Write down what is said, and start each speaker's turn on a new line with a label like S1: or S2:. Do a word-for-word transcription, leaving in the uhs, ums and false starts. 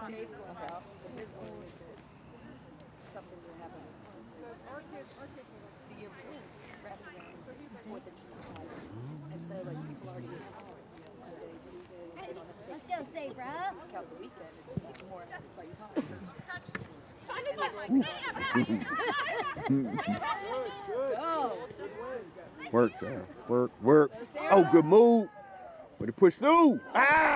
S1: Dave's going well. So his goal is that something's going to happen the year before, rather than Fourth of July. And so, like, people already have Monday, Tuesday, they don't have to
S2: Let's go, Sabra.
S1: count the weekend. It's more like time. Go.
S3: Work, Sarah. Work, work. Oh, good move. But it pushed through. Ah!